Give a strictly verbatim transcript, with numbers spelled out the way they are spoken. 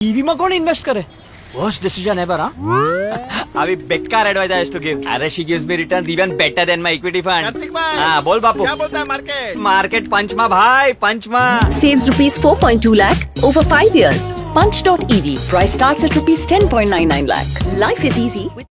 EV में कौन invest करे? Worst decision ever, huh? अभी बेकार एडवाइस है to give. अरे she gives me returns even better than my equity fund. हाँ बोल बापू. क्या बोलता है मार्केट? मार्केट पंचमा भाई पंचमा. Saves rupees four point two lakh over five years. Punch dot E V. Price starts at rupees ten point nine nine lakh. Life is easy.